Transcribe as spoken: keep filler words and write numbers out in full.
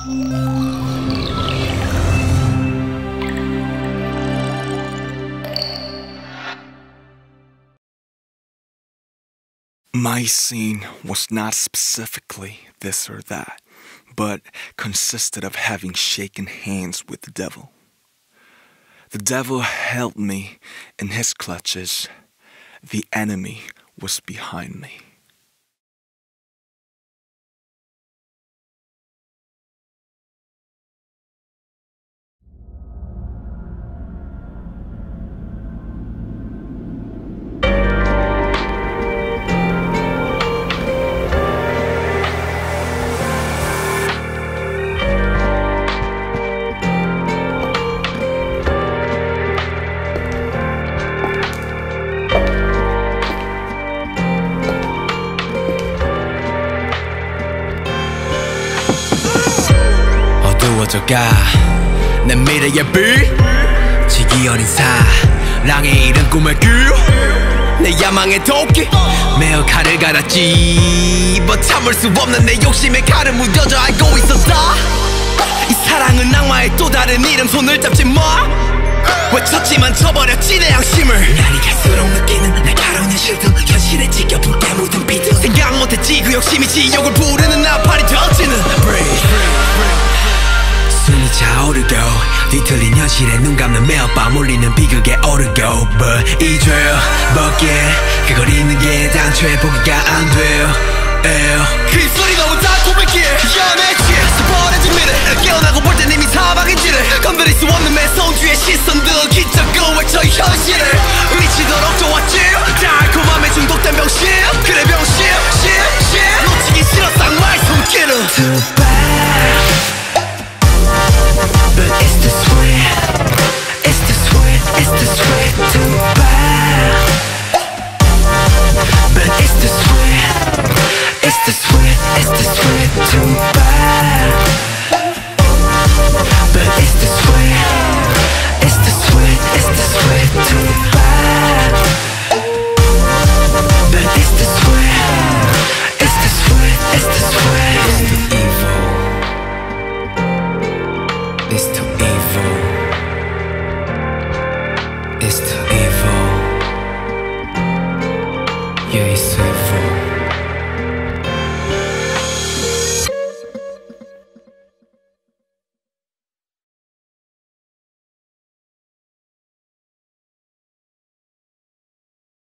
My scene was not specifically this or that, but consisted of having shaken hands with the devil. The devil held me in his clutches. The enemy was behind me. 어두워져가 내 미래의 빛 지기 어린 사랑의 이른 꿈의 길내 야망의 도끼 매어 칼을 갈았지 뭐 참을 수 없는 내 욕심에 칼을 무뎌져 알고 있었다 이 사랑은 악마의 또 다른 이름 손을 잡지 마 외쳤지만 쳐버렸지 내 양심을 날이 갈수록 느끼는 날카로운 실드 현실에 지켜 붉게 묻은 비트 생각 못했지 그 욕심이 지옥을 부르는 나팔이 터지는 숨이 차오르고 뒤틀린 현실에 눈 감는 매일 밤 울리는 비극에 오르고 But 이 죄 벗긴 그걸 잊는 게 당초에 포기가 안 돼요 그 입술이 너무 달콤했기에 연했지 버려진 미래 깨어나고 볼 땐 이미 사방인지를 건드릴 수 없는 매서운 뒤의 시선들 기적을 외쳐 현실을 미치도록 좋았지 달콤함에 중독된 병신 그래 병신 신, 신 놓치기 싫어 쌍마의 손길을 Too bad But it's the sweet It's the sweet It's the sweet Too bad But it's the sweet It's the sweet It's the sweet Too bad But it's the sweet It's the sweet It's the sweet Too bad But it's the sweet It's the sweet It's the sweet It's too evil It's too evil It's too evil Yeah, it's evil